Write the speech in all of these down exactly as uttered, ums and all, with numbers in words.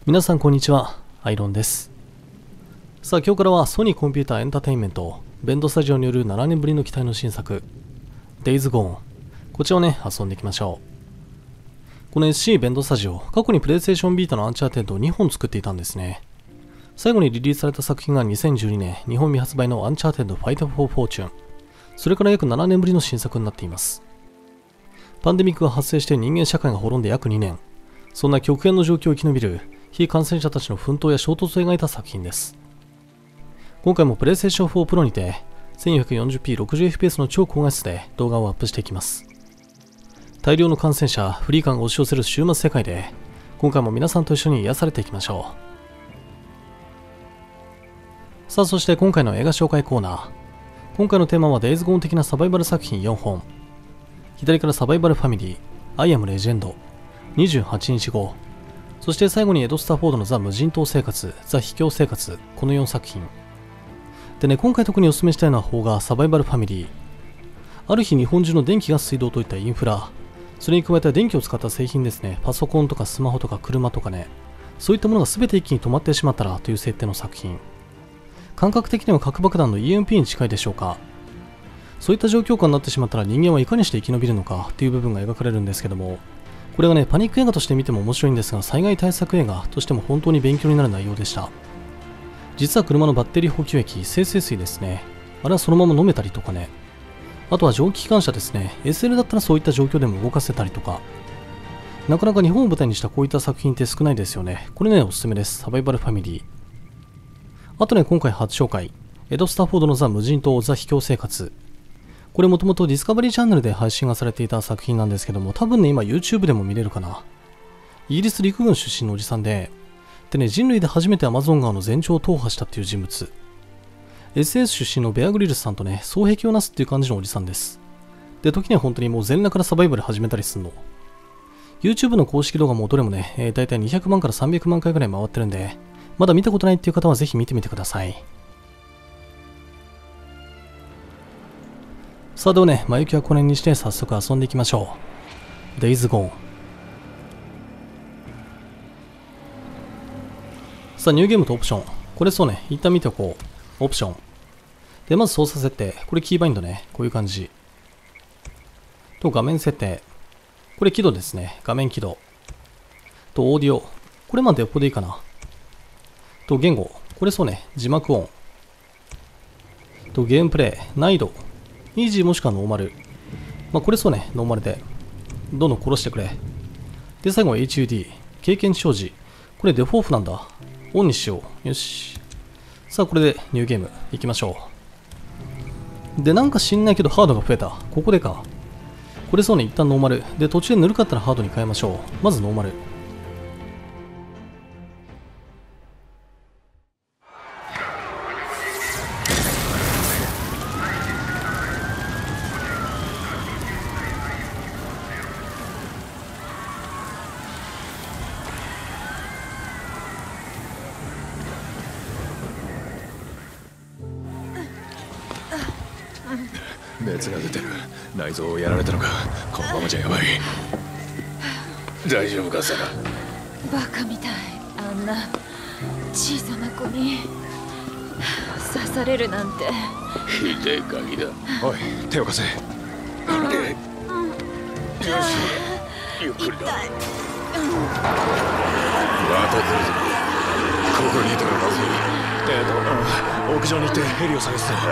皆さんこんにちは、アイロンです。さあ今日からはソニーコンピューターエンターテインメントベンドスタジオによるななねんぶりの期待の新作 Days Gone、 こちらをね遊んでいきましょう。この エスシー ベンドスタジオ、過去にプレイステーションビータのアンチャーテッドをにほん作っていたんですね。最後にリリースされた作品がにせんじゅうにねん日本未発売のアンチャーテッドファイトフォーフォーチュン、それから約ななねんぶりの新作になっています。パンデミックが発生して人間社会が滅んで約にねん、そんな極限の状況を生き延びる非感染者たちの奮闘や衝突を描いた作品です。今回もプレイステーションフォープロにて せんよんひゃくよんじゅうピーろくじゅうエフピーエス の超高画質で動画をアップしていきます。大量の感染者、フリー感が押し寄せる終末世界で今回も皆さんと一緒に癒されていきましょう。さあそして今回の映画紹介コーナー、今回のテーマは Days Gone 的なサバイバル作品よんほん。左からサバイバルファミリー、アイアムレジェンド、にじゅうはちにちご、そして最後にエド・スタフォードのザ・無人島生活、ザ・秘境生活、このよんさく品。でね、今回特にお勧めしたいのは方がサバイバルファミリー。ある日日本中の電気、ガス、水道といったインフラ、それに加えた電気を使った製品ですね、パソコンとかスマホとか車とかね、そういったものが全て一気に止まってしまったらという設定の作品。感覚的には核爆弾の イーエムピー に近いでしょうか。そういった状況下になってしまったら人間はいかにして生き延びるのかという部分が描かれるんですけども、これがね、パニック映画として見ても面白いんですが、災害対策映画としても本当に勉強になる内容でした。実は車のバッテリー補給液、精製水ですね、あれはそのまま飲めたりとかね、あとは蒸気機関車ですね、 エスエル だったらそういった状況でも動かせたりとか、なかなか日本を舞台にしたこういった作品って少ないですよね。これね、おすすめです。サバイバルファミリー。あとね、今回初紹介、エド・スタフォードのザ・無人島、ザ・秘境生活。これもともとディスカバリーチャンネルで配信がされていた作品なんですけども、多分ね、今 YouTube でも見れるかな。イギリス陸軍出身のおじさんで、でね、人類で初めてアマゾン川の全長を踏破したっていう人物。エスエス 出身のベアグリルスさんとね、双璧をなすっていう感じのおじさんです。で、時には本当にもう全裸からサバイバル始めたりすんの。YouTube の公式動画もどれもね、えー、大体にひゃくまんからさんびゃくまん回ぐらい回ってるんで、まだ見たことないっていう方はぜひ見てみてください。さあではね、前置きはこの辺にして早速遊んでいきましょう。Days Gone。さあニューゲームとオプション。これそうね、一旦見ておこう。オプション。で、まず操作設定。これキーバインドね。こういう感じ。と画面設定。これ起動ですね。画面起動。とオーディオ。これまで横でいいかな。と言語。これそうね、字幕音。とゲームプレイ。難易度。イージーもしくはノーマル。まあこれそうね、ノーマルで。どんどん殺してくれ。で、最後は エイチユーディー。経験値表示。これデフォーフなんだ。オンにしよう。よし。さあこれでニューゲーム行きましょう。で、なんか知んないけどハードが増えた。ここでか。これそうね、一旦ノーマル。で、途中でぬるかったらハードに変えましょう。まずノーマル。 熱が出てる。内臓をやられたのか。このままじゃやばい。大丈夫かサラ。 バカみたい。あんな小さな子に刺されるなんて。 ひでえガキだ。おい、手を貸せ。うん、よし、ゆっくりだ。また来るぞ。ここにいたらまずい。えっと、うん、屋上に行ってヘリを探すぞ。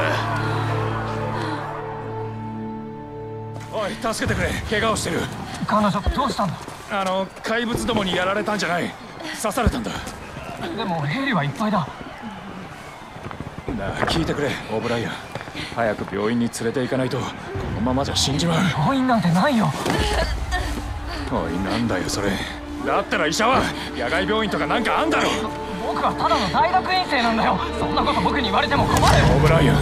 おい、助けてくれ。怪我をしてる。 彼女どうしたんだ。 あの怪物どもにやられたんじゃない。刺されたんだ。 でもヘリはいっぱいだ。 なあ、聞いてくれオブライアン。早く病院に連れて行かないとこのままじゃ死んじまう。 病院なんてないよ。 おい、なんだよそれ。だったら医者は野外病院とかなんかあんだろ。 僕はただの大学院生なんだよ。そんなこと僕に言われても困る。 オブライアン。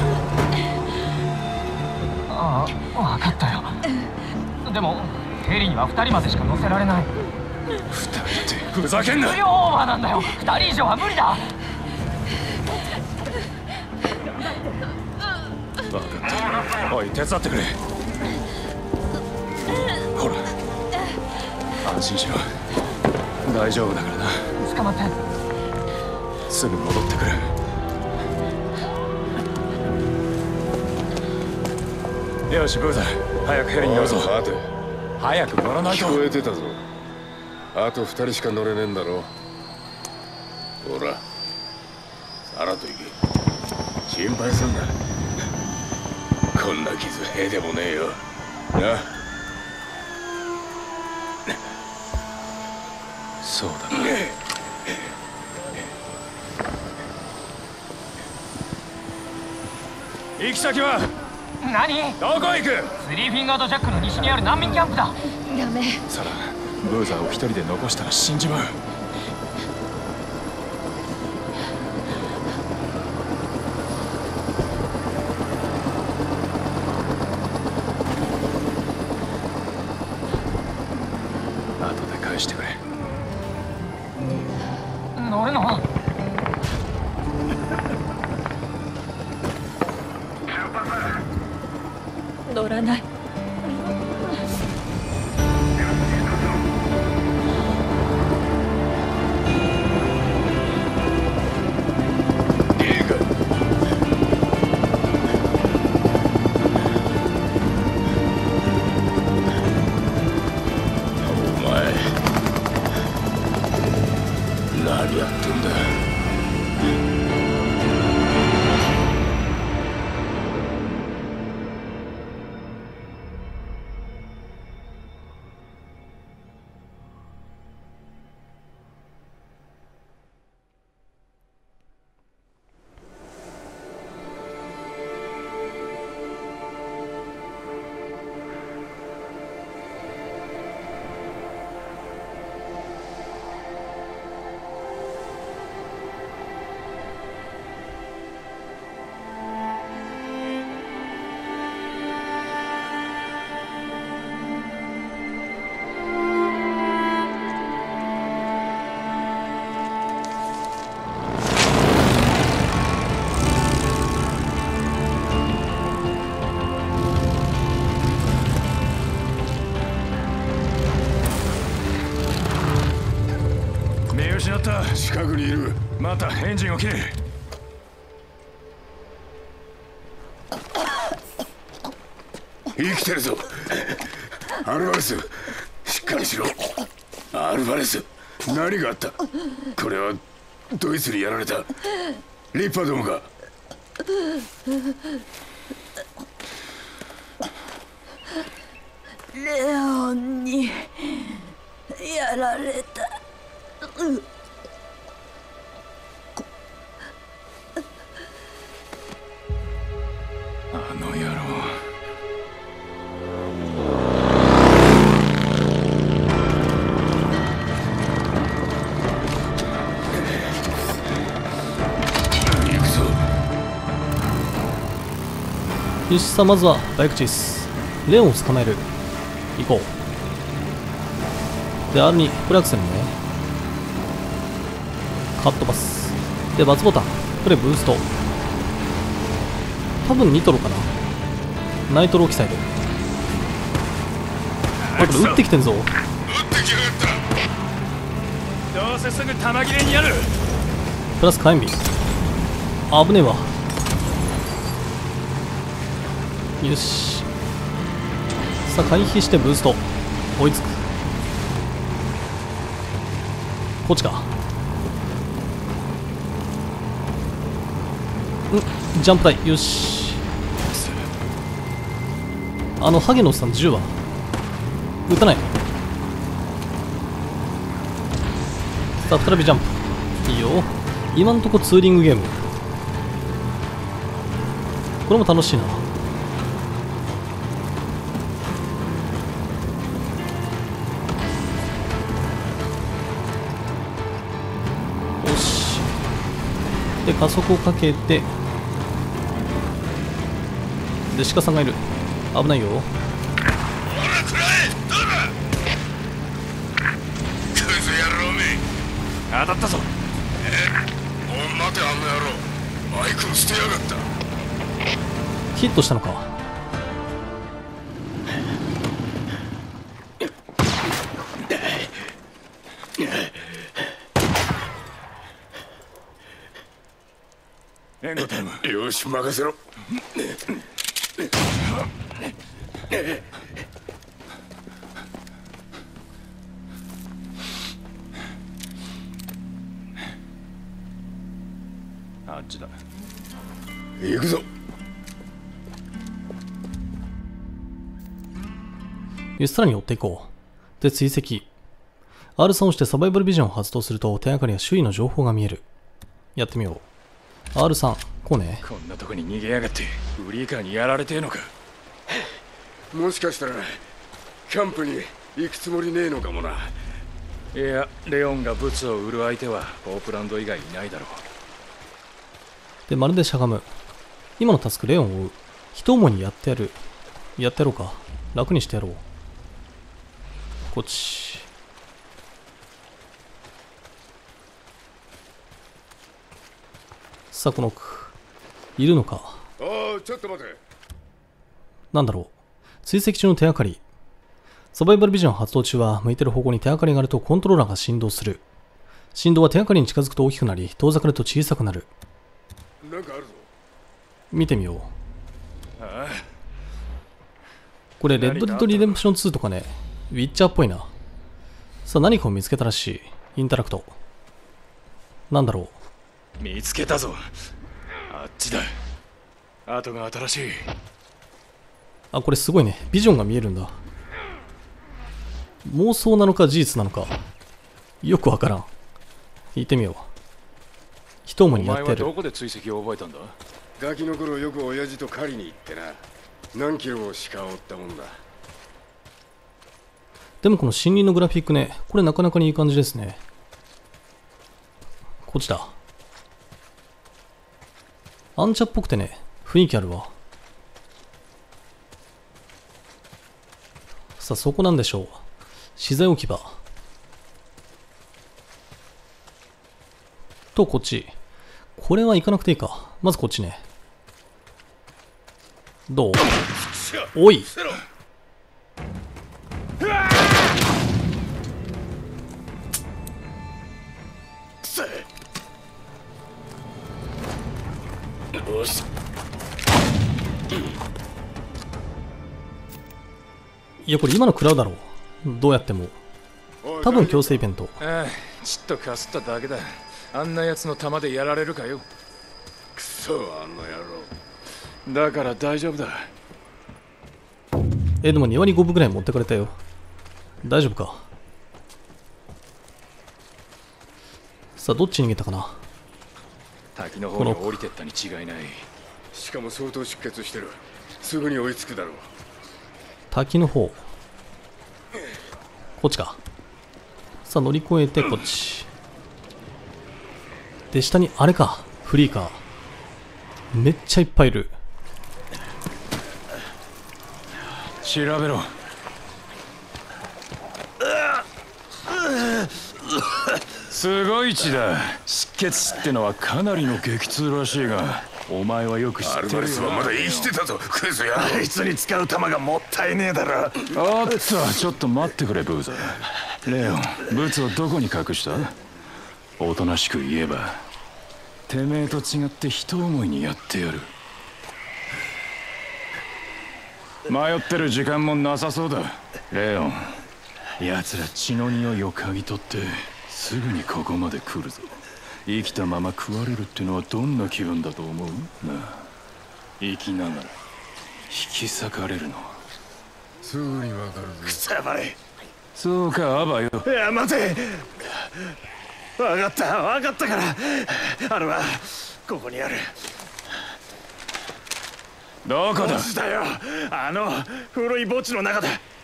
ああ、分かったよ。でもヘリにはふたりまでしか乗せられない。 ふたりってふざけんな。 重量オーバーなんだよ。ふたり以上は無理だ。 分かった。おい、手伝ってくれ。ほら、安心しろ。 大丈夫だからな。 捕まって。 すぐ戻ってくる。よし、ブーザー、早くヘリに乗るぞ。 待て、 早く乗らないと。 聞こえてたぞ。あと二人しか乗れねえんだろ。ほら、さらっと行け。心配すんな。こんな傷へでもねえよ。な。 そうだな。行き先は何？ どこ行く？ スリーフィンガードジャックの西にある難民キャンプだ。 ダメ。 サラ、ブーザーを一人で残したら死んじまう。後で返してくれ。 乗るの？ 乗らない。 何やってんだ。 失った。 近くにいる。 またエンジンを切れ。 生きてるぞ。アルバレス、しっかりしろ。アルバレス、何があった？これはドイツにやられたリッパーどもか？ レオンにやられた。うあの野郎。 行くぞ。 よし、さあまずはバイクチェイス。レオンを捕まえる。行こう。で アールに フラクセルね。カットパスでバツボタン、これブースト、多分ニトロかな。ナイトロキサイド。これこれ撃ってきてんぞ。 撃ってきやがった。 どうせすぐ弾切れにやる。 プラス火炎火。あぶねえわ。よし、さあ回避してブースト、追いつく。こっちか。ん、ジャンプ台。よし、あのハゲのおっさん銃は撃たない。さあ再びジャンプ。いいよ。今んとこツーリングゲーム、これも楽しいな。よし、で加速をかけて、で鹿さんがいる。危ないよ。 ほらくらえ。どうだ。クズ野郎め。 当たったぞ。 おい待て、あんな野郎。バイクを捨てやがった。 ヒットしたのか。 援護頼む。 よし任せろ。 あっちだ。 行くぞ。 よし、さらに追っていこう。で、追跡。アールスリー を押してサバイバルビジョンを発動すると手がかりや周囲の情報が見える。やってみよう。アールスリー、こうね。 こんなとこに逃げやがってウリーカーにやられてえのか。 もしかしたらキャンプに行くつもりねえのかもな。 いや、レオンがブツを売る相手はポープランド以外いないだろで、まるでしゃがむ。今のタスク、レオンを追う。一思いにやってやる。やってやろうか。楽にしてやろう。こっち。さあ、この奥。いるのか。 おお、ちょっと待て。 なんだろう。追跡中の手がかり。サバイバルビジョン発動中は、向いてる方向に手がかりがあるとコントローラーが振動する。振動は手がかりに近づくと大きくなり、遠ざかると小さくなる。 なんかあるぞ。 見てみよう。 ああ。 これ、レッドデッドリデンプションツーとかね、ウィッチャーっぽいな。さあ、何かを見つけたらしい。インタラクト。なんだろう。見つけたぞ。あっちだ。後が新しい。 あ、これすごいね。ビジョンが見えるんだ。妄想なのか事実なのか。よくわからん。聞いてみよう。一思いにやってやる。 お前はどこで追跡を覚えたんだ？ ガキの頃よく親父と狩りに行ってな。何キロも鹿を追ったもんだ。 でもこの森林のグラフィックね、これなかなかにいい感じですね。こっちだ。アンチャっぽくてね、雰囲気あるわ。さあ、そこなんでしょう。資材置き場。と、こっち。これは行かなくていいか。まずこっちね。どう？おい！ よし。 いや、これ今の食らうだろう。どうやっても。多分強制イベント。 ああ、ちっとかすっただけだ。あんなやつの弾でやられるかよ。 くそ、あの野郎。 だから大丈夫だ。 え、でもに割ごぶぐらい持ってかれたよ。大丈夫か。さあ、どっちに逃げたかな。 滝の方に降りてったに違いない。 しかも相当出血してる。すぐに追いつくだろう。 滝の方。こっちか。さあ、乗り越えてこっち。で、下にあれか。フリーカー。めっちゃいっぱいいる。 調べろ。すごい血だ。失血ってのはかなりの激痛らしいが、お前はよく知ってるよ。 アルバレスはまだ生きてたぞ。クズや。 あいつに使う弾がもったいねえだろ。 おっと、ちょっと待ってくれ、ブーザー。レオン、ブツをどこに隠した？おとなしく言えば、てめえと違って一思いにやってやる。迷ってる時間もなさそうだ。レオン、奴ら血の匂いを嗅ぎ取ってすぐにここまで来るぞ。生きたまま食われるってのはどんな気分だと思う？なあ、生きながら引き裂かれるの。 すぐにわかるぞ。 くそやばい。 そうか、アバよ。 いや、待て。わかった、わかったから。あれはここにある。 どこだ？ 墓地だよ。あの古い墓地の中だ。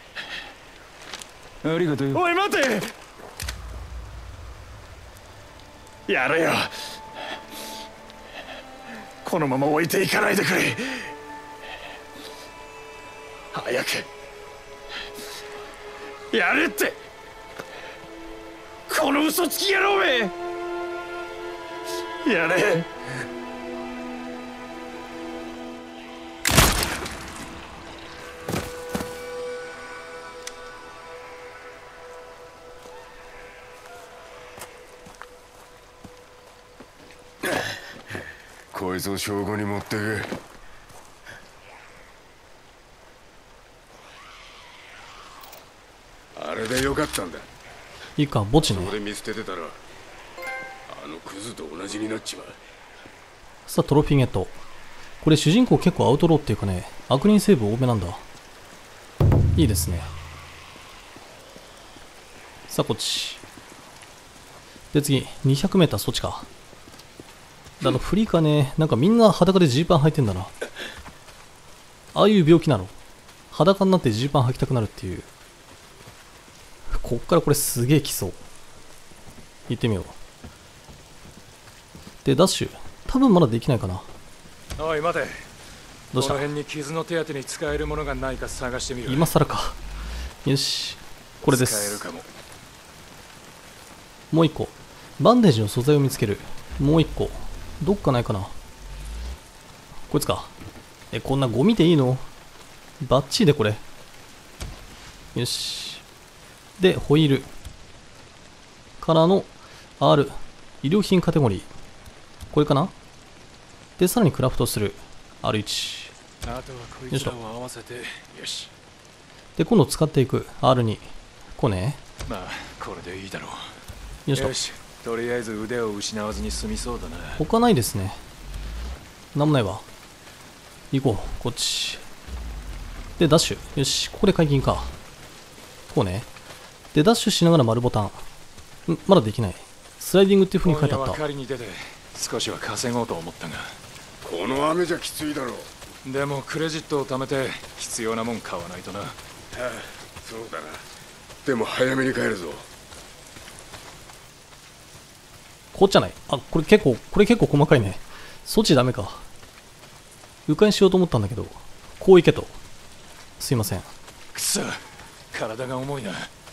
ありがとうよ。 おい待て。やれよ。このまま置いていかないでくれ。早くやれって。この嘘つき野郎め。やれ。 ここいつを証拠に持ってけ。あれでよかったんだ。 いいか、墓地ね。 そこで見捨ててたらあのクズと同じになっちまう。 さあ、トロフィーゲット。これ主人公結構アウトローっていうかね、悪人成分多めなんだ。いいですね。さあ、こっち。で、次、にひゃくメーターそっちか。あの、フリーカーね、なんかみんな裸でジーパン履いてんだな。ああいう病気なの。裸になってジーパン履きたくなるっていう。こっからこれすげえ来そう。行ってみよう。で、ダッシュ。多分まだできないかな。 おい待て。 どうした？ この辺に傷の手当てに使えるものがないか探してみる。 今更か。よし。これです。 使えるかも。 もう一個。バンデージの素材を見つける。もう一個。どっかないかな。こいつか。え、こんなゴミでいいの？バッチリでこれ。よし。で、ホイール。からの R。医療品カテゴリー。これかな？で、さらにクラフトする。アールワン。 あとはこいつらを合わせて、よし。 で、今度使っていく。アールツー。こうね。 まあ、これでいいだろう。 よしと。 よし。とりあえず腕を失わずに済みそうだな。 他ないですね。なんもないわ。行こう。こっち。で、ダッシュ。よし。ここで解禁か。こうね。で、ダッシュしながら丸ボタン。ん、まだできない。スライディングっていう風に書いてあった。 今夜は狩りに出て少しは稼ごうと思ったが。 この雨じゃきついだろう。 でもクレジットを貯めて必要なもん買わないとな。 ああ、そうだな。でも早めに帰るぞ。 こっちじゃない。あ、これ結構、これ結構細かいね。そっちダメか。迂回しようと思ったんだけど、こう行けと。すいません。 くそ、体が重いな。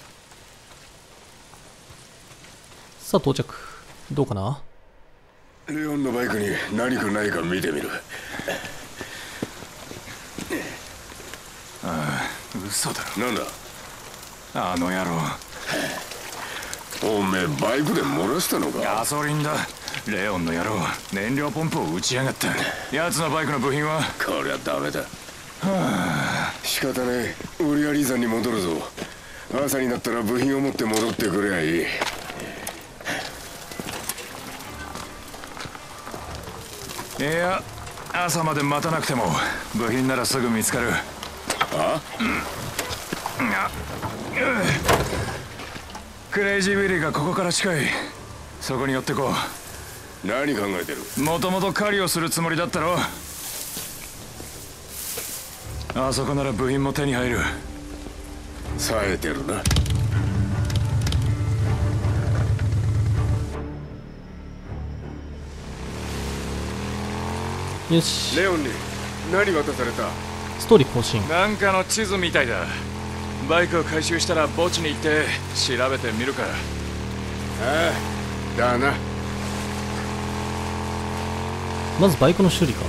さあ到着。どうかな？ レオンのバイクに何かないか見てみる。 ああ、嘘だろ。 なんだあの野郎。 おめえバイクで漏らしたのか？ ガソリンだ。レオンの野郎、燃料ポンプを打ちやがった。奴のバイクの部品はこりゃダメだ。 はあ、 仕方ねえ。ウリアリーさんに戻るぞ。朝になったら部品を持って戻ってくればいい。 いや、朝まで待たなくても部品ならすぐ見つかる。 あ？ うん。あ、クレイジーウィリーがここから近い。そこに寄ってこう。何考えてる？ もともと狩りをするつもりだったろ。あそこなら部品も手に入る。 冴えてるな。 よし。 レオンに何渡された？ ストーリー更新。 なんかの地図みたいだ。バイクを回収したら墓地に行って調べてみるか。 ああ、だな。 まずバイクの修理か。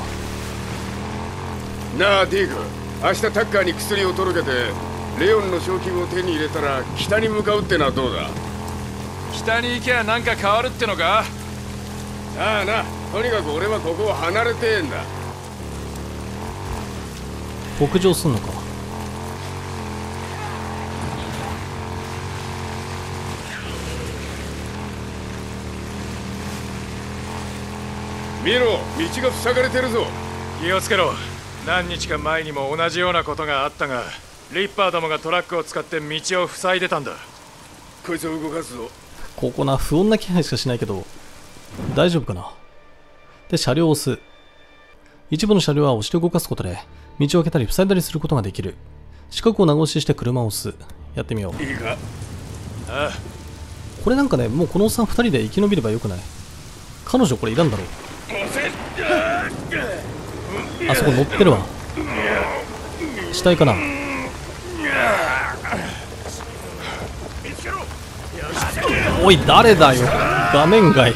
なあディーク、明日タッカーに薬を届けてレオンの賞金を手に入れたら北に向かうってのはどうだ？ 北に行けばなんか変わるってのか？ ああな。とにかく俺はここを離れてえんだ。 北上すんのか。 見ろ、道が塞がれてるぞ。 気をつけろ。何日か前にも同じようなことがあったが、リッパーどもがトラックを使って道を塞いでたんだ。 こいつを動かすぞ。 ここな、不穏な気配しかしないけど大丈夫かな。で、車両を押す。一部の車両は押して動かすことで道を開けたり塞いだりすることができる。四角を長押しして車を押す。やってみよう。 いいか？ ああ、 これなんかね、もうこのおっさんふたりで生き延びればよくない？彼女これいらんだろう。あそこ乗ってるわ。死体かな。おい誰だよ、画面外。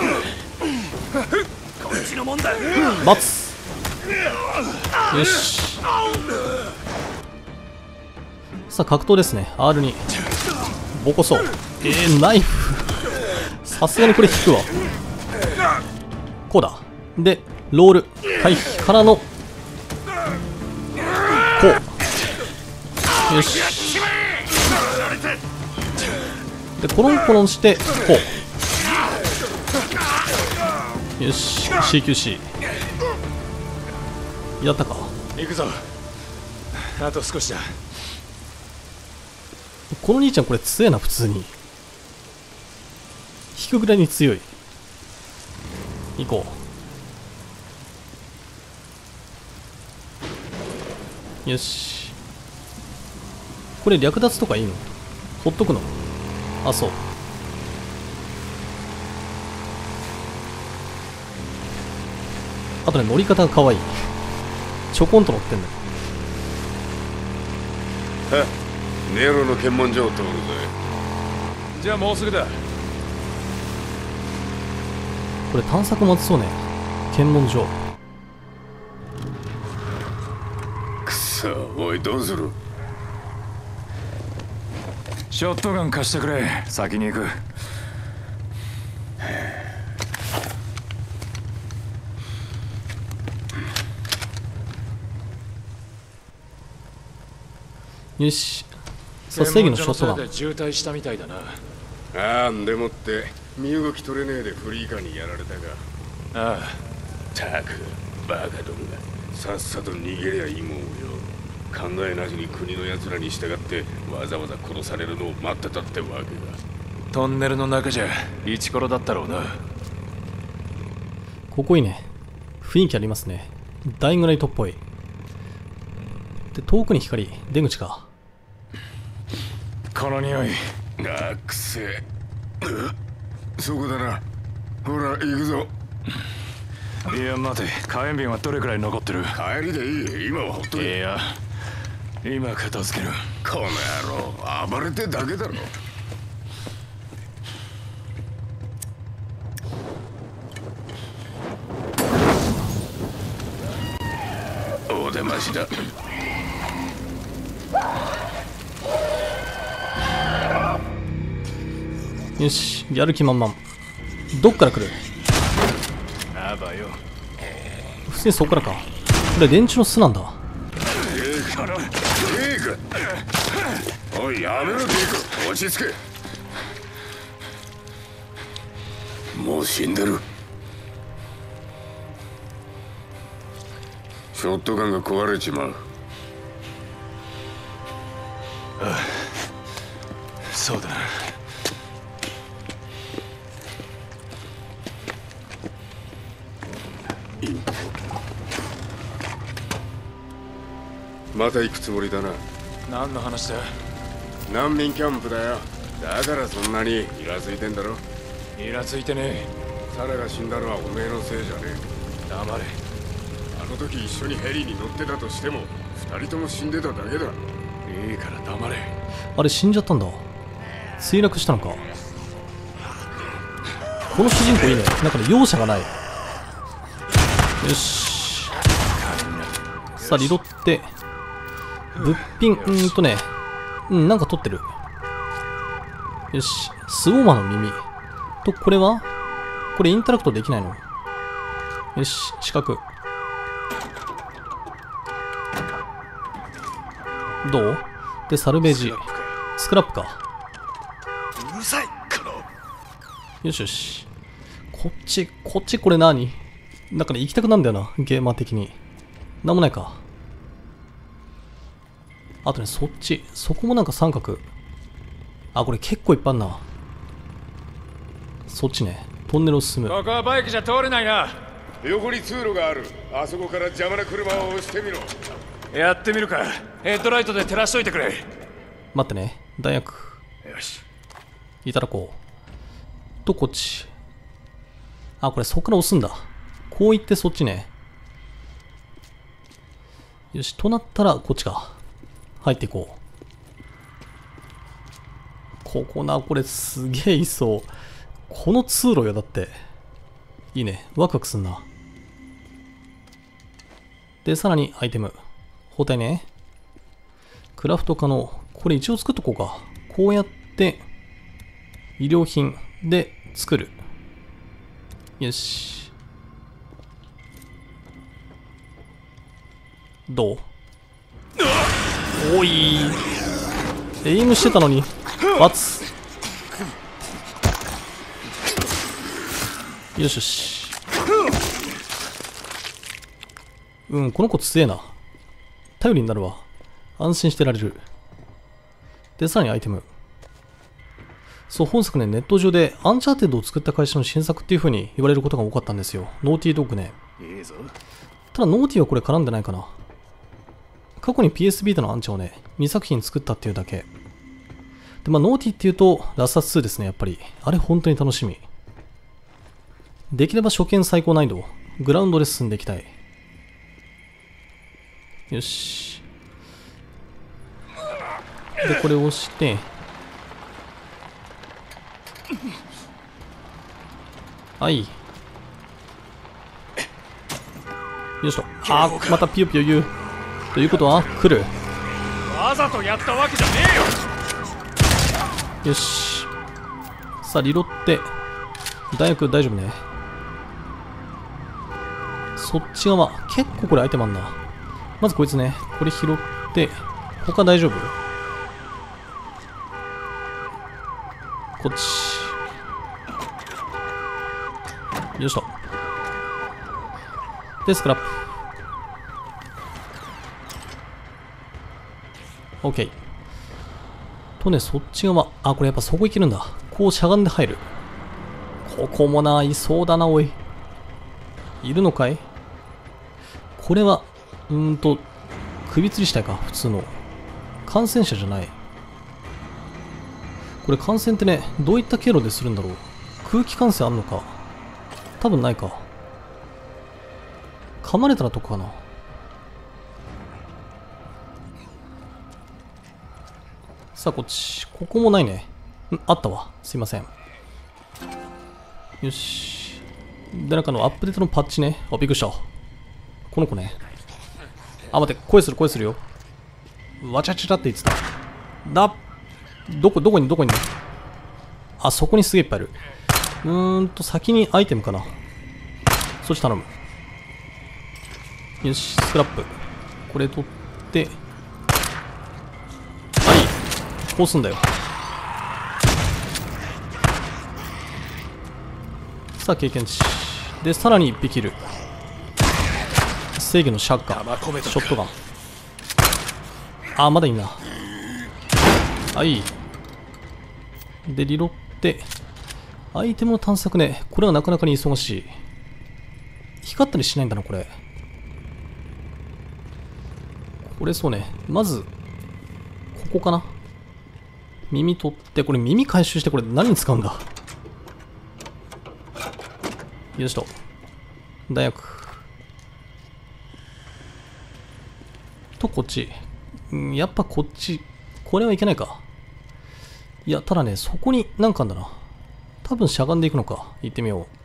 待つ。よし。さあ格闘ですね。 アールツー ボコそう。えー、ナイフさすがにこれ引くわ。こうだ。でロール回避からのこうよしでコロンコロンしてこうよし シーキューシー やったか。 行くぞ。あと少しだ。 この兄ちゃんこれ強えな。普通に引くぐらいに強い。行こう。よしこれ略奪とかいいの？ほっとくの？あ、そう。あとね、乗り方が可愛い。ちょこんと乗ってんだよ。 はネロの検問所を通るぜ。 じゃあもうすぐだ。 これ探索待ちそうね。検問所。 くそ、おいどうする？ ショットガン貸してくれ。先に行く。 よし。さあ、正義のショットガン。 で渋滞したみたいだな。 あんでもって身動き取れねえでフリーカーにやられたか。 ああ。 たくバカどもがさっさと逃げりゃいいもんよ。考えなしに国の奴らに従ってわざわざ殺されるのを待ってたってわけだ。 トンネルの中じゃイチコロだったろうな。 ここいいね。雰囲気ありますね。ダイイングライトっぽい。で、遠くに光、出口か。 この匂い。 あくせえ。そこだな。ほら行くぞ。 いや待て、火炎瓶はどれくらい残ってる？ 帰りでいい。今はほっとけ。 いや今片付ける。 この野郎暴れてだけだろ。お出ましだ。 よし、やる気満々。どっから来る？ あばよ。 普通にそこからか。これ電池の巣なんだ。 デーク、デーク、おいやめろデーク、落ち着け。もう死んでる。ショットガンが壊れちまう。 ああ、そうだな。 また行くつもりだな。 何の話だ？ 難民キャンプだよ。だからそんなにイラついてんだろ。 イラついてねえ。 サラが死んだのはおめえのせいじゃねえ。 黙れ。 あの時一緒にヘリに乗ってたとしても二人とも死んでただけだ。 いいから黙れ。 あれ死んじゃったんだ。墜落したのか。この主人公いいね。なんかね、容赦がない。よし。さあ、リロって物品、うーんとね、うん、なんか取ってる。よし。スウォーマの耳。と、これはこれインタラクトできないの？よし、四角。どう？で、サルベージ。スクラップか。 うるさいこの。 よしよし。こっち、こっちこれ何？なんかね、行きたくなんだよな、ゲーマー的に。なんもないか。あとね、そっち。そこもなんか三角。あ、これ結構いっぱいあんな。そっちね。トンネルを進む。 ここはバイクじゃ通れないな。 横に通路がある。あそこから邪魔な車を押してみろ。 やってみるか。ヘッドライトで照らしといてくれ。 待ってね。弾薬。 よし。 いただこう。と、こっち。あ、これそこから押すんだ。こう行ってそっちね。よし、となったらこっちか。入っていこう。ここな、これすげえいそう。この通路よ、だって。いいね。ワクワクすんな。で、さらにアイテム。包帯ね。クラフト可能。これ一応作っとこうか。こうやって、医療品で作る。よし。 どう？おい、エイムしてたのにバツ。よしよし。うん、この子強えな。頼りになるわ。安心してられる。で、さらにアイテム。そう、本作ね、ネット上でアンチャーテッドを作った会社の新作っていう風に言われることが多かったんですよ。ノーティードッグね。ただノーティーはこれ絡んでないかな。過去に ピーエス ビータのアンチャーをね、にさく品作ったっていうだけ。で、まあノーティーっていうとラスタスツーですね、やっぱり。あれ本当に楽しみ。できれば初見最高難易度、グラウンドで進んでいきたい。よし。で、これを押して、はい。よいしょ。あー、またピヨピヨ言う。ということは、来る。 わざとやったわけじゃねえよ。 よし。さあ、リロって大学大丈夫ね。そっち側、結構これアイテムあんな。まずこいつね、これ拾って、他大丈夫？こっち。よいしょ。で、スクラップ。OK。とね、そっち側。あ、これやっぱそこ行けるんだ。こうしゃがんで入る。ここもな、いそうだな、おい。いるのかい？これは、うーんと、首吊りしたいか、普通の。感染者じゃない。これ感染ってね、どういった経路でするんだろう。空気感染あんのか。多分ないか。噛まれたらとこかな。さあ、こっち。ここもないね。ん、あったわ。すいません。よし。で、なんかのアップデートのパッチね。あ、びっくりした。この子ね。あ、待って、声する、声するよ。わちゃちゃちゃって言ってた。だ、どこ、どこに、どこにね。あ、そこにすげえいっぱいいる。うーんと、先にアイテムかな。そっち頼む。よし、スクラップ。これ取って。はい。こうすんだよ。さあ、経験値。で、さらにいっぴきいる。正義のシャッカー。ショットガン。あー、まだいいな。はい。で、リロって。アイテムの探索ね。これはなかなかに忙しい。光ったりしないんだな、これ。これそうね。まず、ここかな。耳取って、これ耳回収して、これ何に使うんだ。よしと。大学。と、こっち。ん、やっぱこっち。これはいけないか。いや、ただね、そこになんかあんだな。多分しゃがんでいくのか。行ってみよう。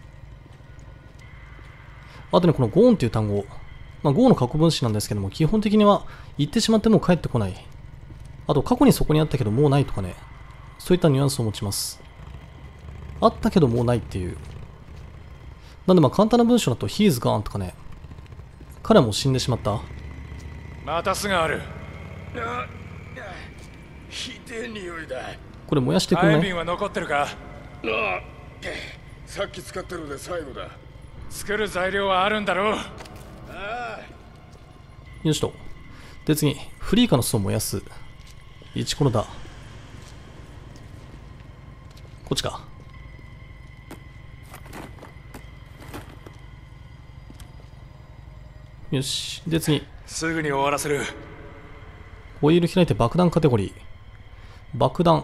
あとね、このゴーンっていう単語。まあ、ゴーの過去分詞なんですけども、基本的には行ってしまっても帰ってこない。あと、過去にそこにあったけどもうないとかね。そういったニュアンスを持ちます。あったけどもうないっていう。なんでまあ簡単な文章だと He is gone とかね。彼はもう死んでしまった。 またすぐある。 ひでえ匂いだ。 これ燃やしてくんない？ アイビンは残ってるか？ ああ、さっき使ったので最後だ。 作る材料はあるんだろう。 ああ。 よしと。で次、フリーカの巣を燃やす。イチコロだ。こっちか。よし。で次。 すぐに終わらせる。 ホイール開いて爆弾カテゴリー。爆弾。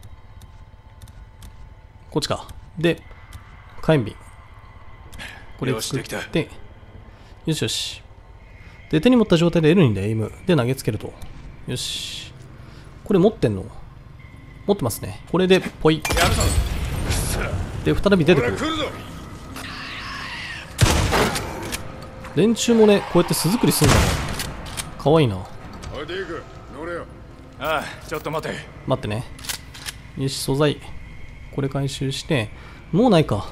こっちか。で、火炎瓶。これ作って、よしよし。で、手に持った状態で エルにでエイム。で、投げつけると。よし。これ持ってんの？持ってますね。これで、ポイ。で、再び出てくる。連中もね、こうやって巣作りするんだね。かわいいな。 おい、ディーク、乗れよ。 ああ、ちょっと待て。 待ってね。よし、素材。これ回収して、もうないか。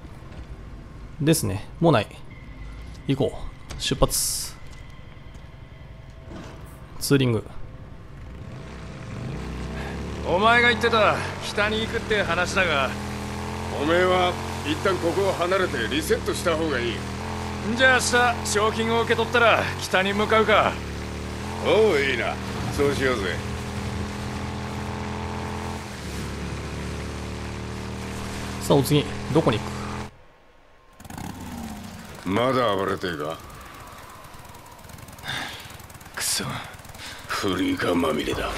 ですね。もうない。行こう。出発。 ツーリング。 お前が言ってた北に行くって話だが、 おめえは一旦ここを離れてリセットした方がいい。 じゃあ明日賞金を受け取ったら北に向かうか。 おう、いいな、そうしようぜ。 さあお次どこに行く？ まだ暴れてえか？ くそ、 フリーカーまみれだ。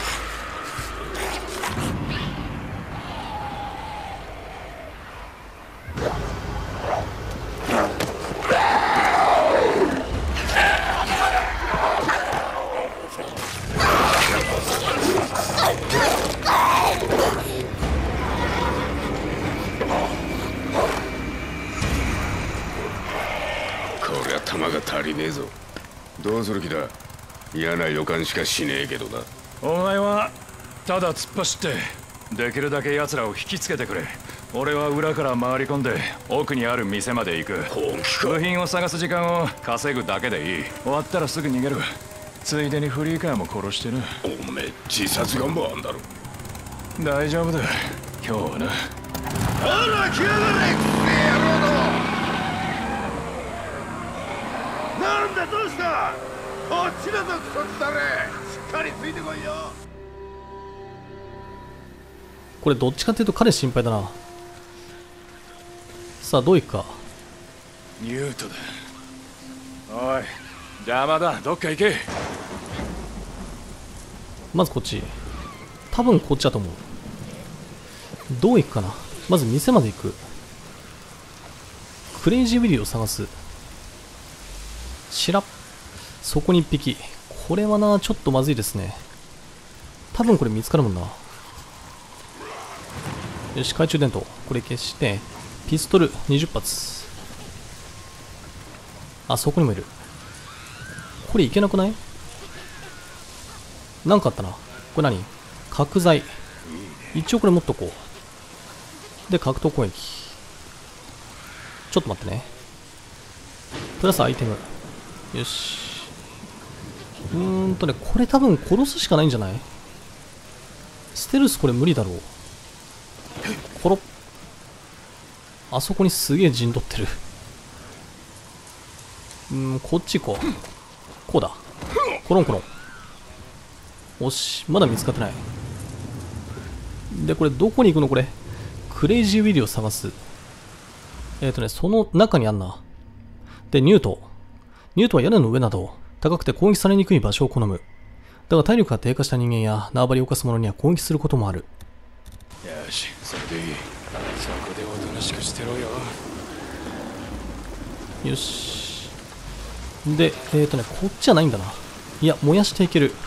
こりゃ弾が足りねえぞ。どうする気だ？嫌な予感しかしねえけどな。 お前はただ突っ走ってできるだけ奴らを引きつけてくれ。俺は裏から回り込んで奥にある店まで行く。 本気か？ 部品を探す時間を稼ぐだけでいい。終わったらすぐ逃げる。ついでにフリーカーも殺してな。 おめえ自殺願望あんだろ。 大丈夫だ、今日はな。 あら来やがれ、クソ野郎ども。なんだ、どうした？こっちだぞ、クソったれ。しっかりついてこいよ。 これどっちかっていうと彼心配だな。さあどう行くか。 ニュートだ。おい、邪魔だ、どっか行け。 まずこっち。多分こっちだと思う。どう行くかな。まず店まで行く。クレイジーウィリーを探す。しら、そこに一匹。これはな、ちょっとまずいですね。多分これ見つかるもんな。よし、懐中電灯。これ消して、ピストルにじゅっぱつ。あ、そこにもいる。これいけなくない？なんかあったな。これ何？角材。一応これ持っとこう。で、格闘攻撃。ちょっと待ってね。プラスアイテム。よし。うーんとね、これ多分殺すしかないんじゃない？ステルスこれ無理だろう。コロッ。あそこにすげえ陣取ってる。うーん、こっち行こう。こうだ。コロンコロン。おし、まだ見つかってない。で、これどこに行くのこれ。クレイジーウィリーを探す。えっとね、その中にあんな。で、ニュート。ニュートは屋根の上など、高くて攻撃されにくい場所を好む。だが体力が低下した人間や縄張りを犯す者には攻撃することもある。 よし、それでいい。そこでおとなしくしてろよ。 よし。で、えっとね、こっちじゃないんだな。いや、燃やしていける。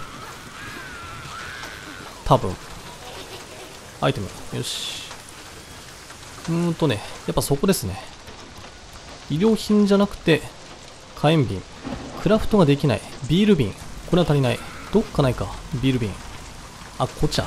多分。アイテム。よし。うーんとね、やっぱそこですね。医療品じゃなくて、火炎瓶。クラフトができない。ビール瓶。これは足りない。どっかないか。ビール瓶。あ、こっちだ。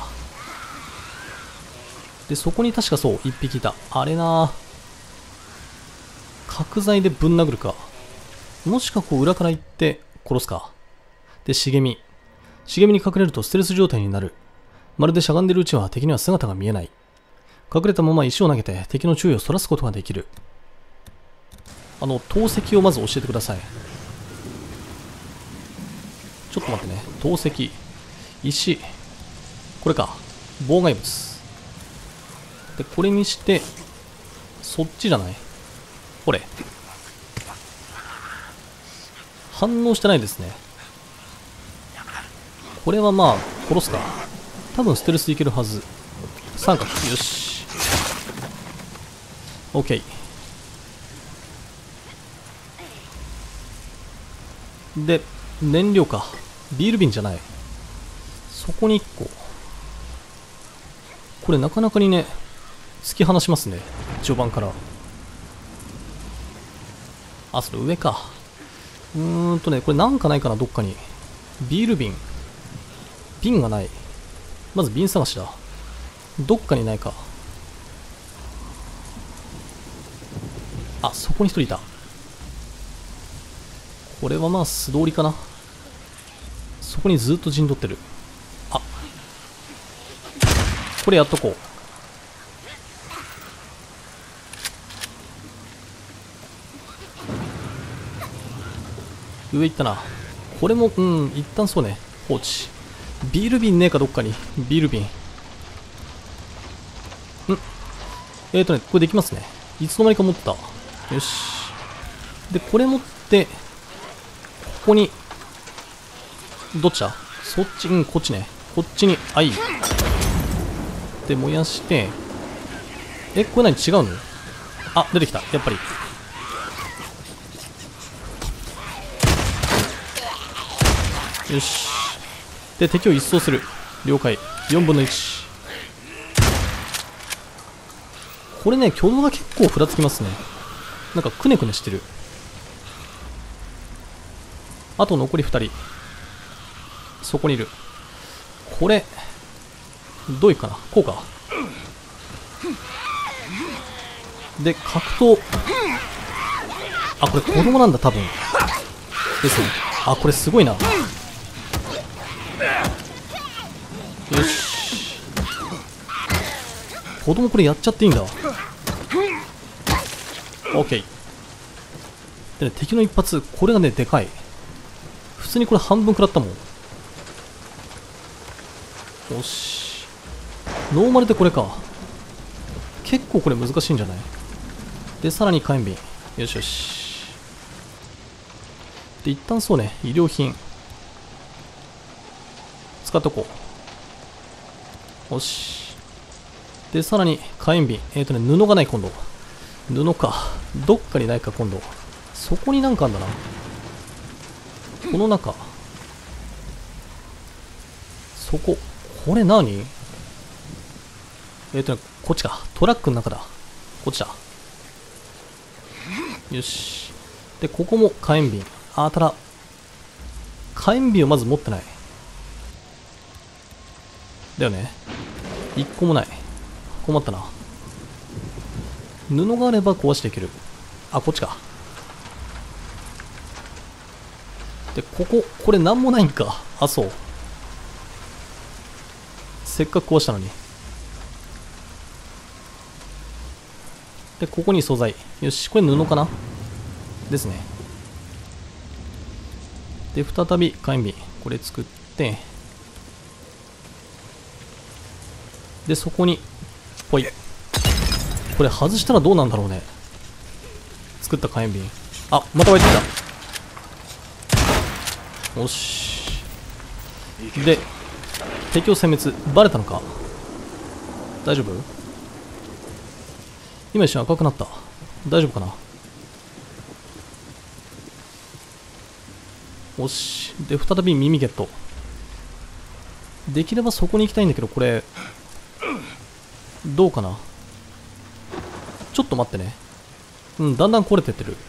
で、そこに確かそう、一匹いた。あれなぁ。角材でぶん殴るか。もしかこう裏から行って殺すか。で、茂み。茂みに隠れるとステルス状態になる。まるでしゃがんでるうちは敵には姿が見えない。隠れたまま石を投げて敵の注意をそらすことができる。あの、投石をまず教えてください。ちょっと待ってね。投石。石。これか。妨害物。で、これにして、そっちじゃない？これ。反応してないですね。これはまあ、殺すか。多分ステルスいけるはず。三角。よし。OK。で、燃料か。ビール瓶じゃない。そこにいっこ。これなかなかにね、突き放しますね。序盤から。あ、それ上か。うーんとね、これなんかないかな、どっかに。ビール瓶。瓶がない。まず瓶探しだ。どっかにないか。あ、そこに一人いた。これはまあ素通りかな。 そこにずっと陣取ってる。あ、これやっとこう。上行ったな。これも、うん、一旦そうね、放置。ビール瓶ねえか、どっかに。ビール瓶。んえーとね、これできますね。いつの間にか持った。よし。で、これ持って、ここに、どっちだ？そっち、うん、こっちね。こっちに、あ、いい。で、燃やして、え、これ何違うの？あ、出てきた。やっぱり。よし。で、敵を一掃する。了解。よんぶんのいち。これね、挙動が結構ふらつきますね。なんかくねくねしてる。あと残りふたり。そこにいる。これ、どういくかな。こうか。で、格闘。あ、これ子供なんだ、多分。ですね。あ、これすごいな。よし。子供これやっちゃっていいんだ。オッケー。でね、敵の一発、これがね、でかい。普通にこれ半分食らったもん。よし。ノーマルでこれか。結構これ難しいんじゃない？で、さらに火炎瓶。よしよし。で、一旦そうね、医療品。使っとこう。よし。で、さらに火炎瓶。えっとね、布がない、今度。布か。どっかにないか、今度。そこになんかあんだな。この中。そこ。これ何？えっとね、こっちか。トラックの中だ。こっちだ。よし。で、ここも火炎瓶。あ、ただ、火炎瓶をまず持ってない。だよね。一個もない。困ったな。布があれば壊していける。あ、こっちか。で、ここ、これなんもないんか。あ、そう。せっかく壊したのに。で、ここに素材。よし、これ布かなですね。で、再び火炎瓶。これ作って、で、そこに、ぽい。これ外したらどうなんだろうね。作った火炎瓶。あ、また湧いてきた。よし。で、敵を殲滅。バレたのか？大丈夫？今一瞬赤くなった。大丈夫かな？よし。で、再び耳ゲット。できればそこに行きたいんだけど、これ、どうかな？ちょっと待ってね。うん、だんだん壊れてってる。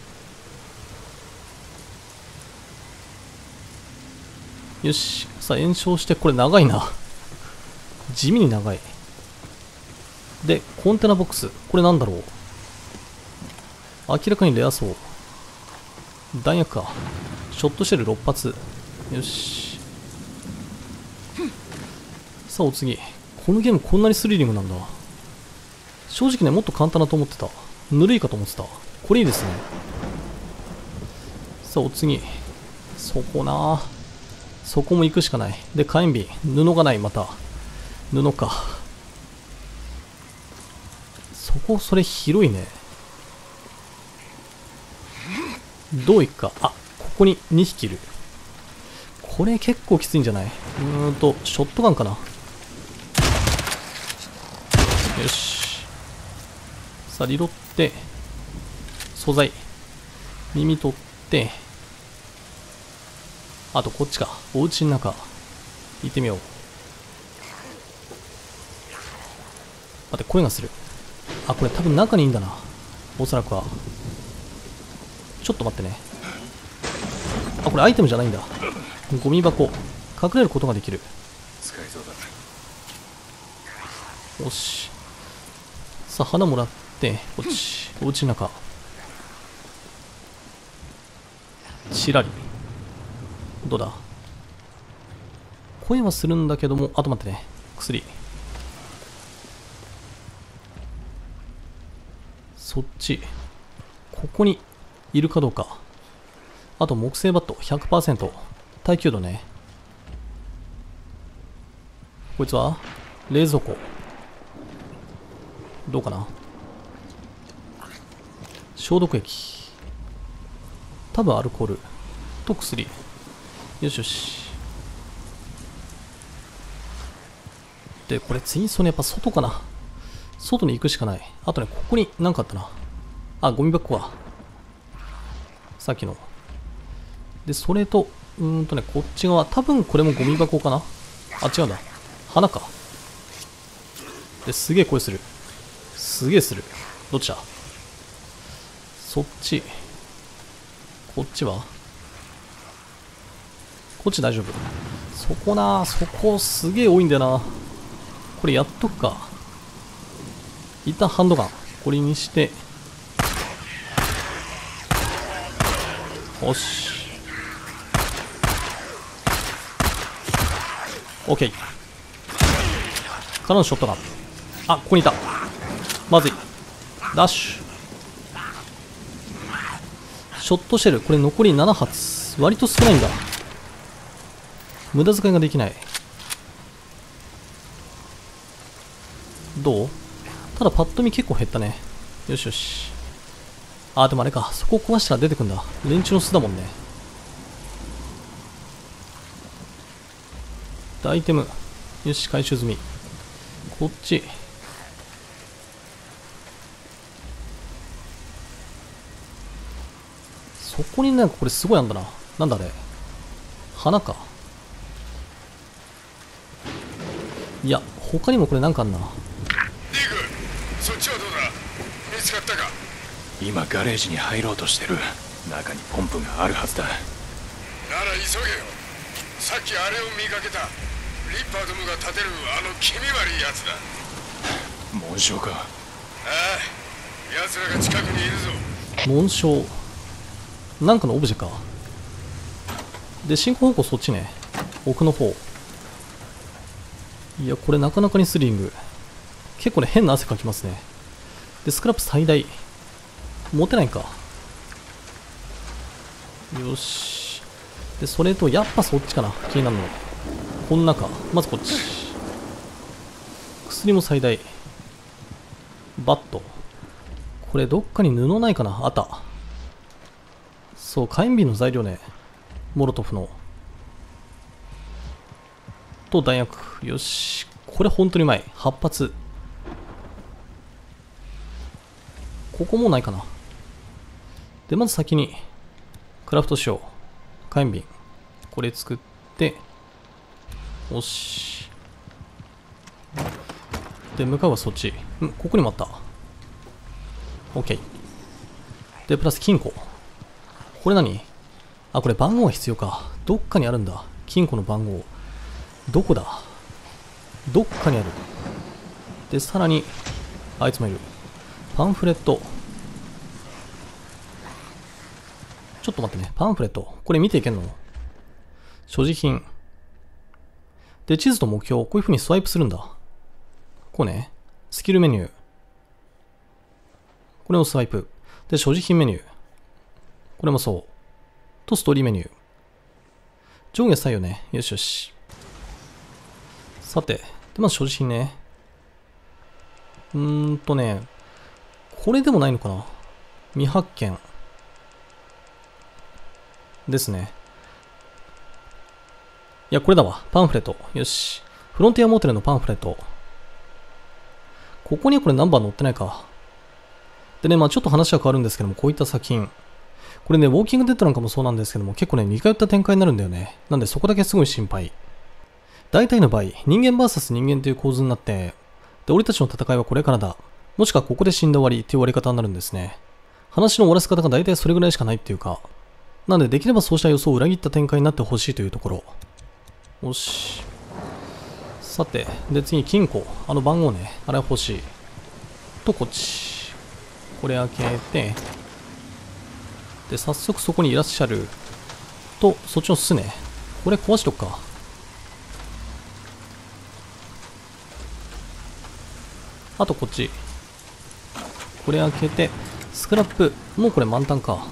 よし。さあ、炎症して、これ長いな。地味に長い。で、コンテナボックス。これなんだろう。明らかにレアそう。弾薬か。ショットシェルろっ発。よし。さあ、お次。このゲームこんなにスリリングなんだ。正直ね、もっと簡単だと思ってた。ぬるいかと思ってた。これいいですね。さあ、お次。そこな。そこも行くしかない。で、火炎瓶。布がない、また。布か。そこ、それ広いね。どういくか。あ、ここににひきいる。これ結構きついんじゃない？うーんと、ショットガンかな。よし。さあ、リロって、素材。耳取って、あとこっちか。お家の中。行ってみよう。待って、声がする。あ、これ多分中にいいんだな。おそらくは。ちょっと待ってね。あ、これアイテムじゃないんだ。ゴミ箱。隠れることができる。 使えそうだな。 よし。さあ、花もらって、こっち。お家の中。ちらり。どうだ？ 声はするんだけども、あと待ってね。薬。そっち。ここにいるかどうか。あと木製バット ひゃくパーセント。耐久度ね。こいつは冷蔵庫。どうかな。消毒液。多分アルコール。と薬。よしよし。で、これ次、そのやっぱ外かな。外に行くしかない。あとね、ここに何かあったな。あ、ゴミ箱は。さっきの。で、それと、うーんとね、こっち側。多分これもゴミ箱かな。あ、違うんだ。花か。で、すげえ声する。すげえする。どっちだ。そっち。こっちはこっち大丈夫。そこな、そこすげえ多いんだよな。これやっとくか。一旦ハンドガン。これにして。よし。OK。からのショットガン。あ、ここにいた。まずい。ダッシュ。ショットシェル。これ残りなな発。割と少ないんだ。無駄遣いができない。どう？ただパッと見結構減ったね。よしよし。あ、でもあれか。そこを壊したら出てくんだ。連中の巣だもんね。アイテム。よし、回収済み。こっち。そこになんかこれすごいあんだな。なんだあれ。花か。いや、他にもこれなんかあんな。 ディグ、そっちはどうだ？見つかったか？ 今ガレージに入ろうとしてる。中にポンプがあるはずだ。なら急げよ。さっきあれを見かけた。リッパーどもが立てるあの気味悪いやつだ。 紋章か。 ああ、奴らが近くにいるぞ。 紋章。なんかのオブジェか。で、進行方向そっちね。奥の方。いや、これなかなかにスリリング。結構ね、変な汗かきますね。で、スクラップ最大。持てないか。よし。で、それと、やっぱそっちかな。気になるの。こんなか。まずこっち。薬も最大。バット。これどっかに布ないかな。あった。そう、火炎瓶の材料ね。モロトフの。と弾薬。よし。これ本当にうまい。はち発。ここもないかな。で、まず先に、クラフトしよう。火炎瓶。これ作って、よし。で、向かうはそっち。ん、ここにもあった。OK。で、プラス金庫。これ何？あ、これ番号が必要か。どっかにあるんだ。金庫の番号。どこだ？どっかにある。で、さらに、あいつもいる。パンフレット。ちょっと待ってね。パンフレット。これ見ていけんの？所持品。で、地図と目標。こういう風にスワイプするんだ。こうね。スキルメニュー。これもスワイプ。で、所持品メニュー。これもそう。と、ストーリーメニュー。上下左右ね。よしよし。さて。で、まず所持品ね。うーんとね。これでもないのかな？未発見。ですね。いや、これだわ。パンフレット。よし。フロンティアモーテルのパンフレット。ここにはこれナンバー載ってないか。でね、まあちょっと話は変わるんですけども、こういった作品。これね、ウォーキングデッドなんかもそうなんですけども、結構ね、似通った展開になるんだよね。なんでそこだけすごい心配。大体の場合、人間 ブイエス 人間という構図になって、で、俺たちの戦いはこれからだ。もしくはここで死んで終わりっていう終わり方になるんですね。話の終わらせ方が大体それぐらいしかないっていうか。なんでできればそうした予想を裏切った展開になってほしいというところ。よし。さて、で次、金庫。あの番号ね。あれ欲しい。と、こっち。これ開けて、で、早速そこにいらっしゃる。と、そっちの巣ね。これ壊しとくか。 あとこっち。これ開けて、スクラップ。もうこれ満タンか。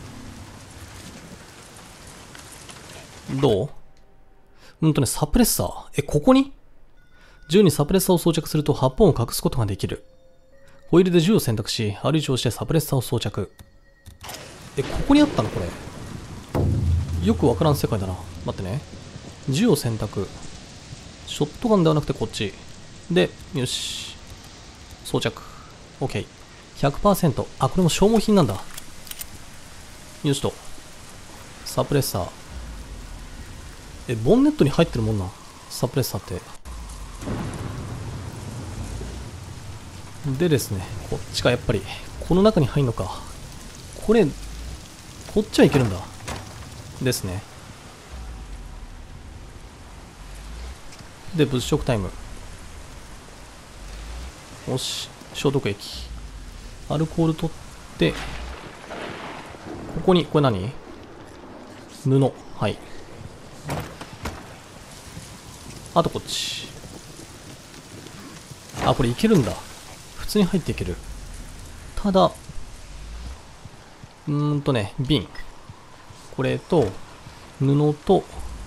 どう？うんとね、サプレッサー。え、ここに銃にサプレッサーを装着すると発砲音を隠すことができる。ホイールで銃を選択し、アルイチをしてサプレッサーを装着。え、ここにあったのこれ。よくわからん世界だな。待ってね。銃を選択。ショットガンではなくてこっち。で、よし。装着。OK。ひゃくパーセント。あ、これも消耗品なんだ。よしと。サプレッサー。え、ボンネットに入ってるもんな。サプレッサーって。でですね、こっちか、やっぱり。この中に入んのか。これ、こっちはいけるんだ。ですね。で、物色タイム。よし、消毒液。アルコール取って、ここに、これ何？布。はい。あとこっち。あ、これいけるんだ。普通に入っていける。ただ、うーんとね、瓶。これと、布と、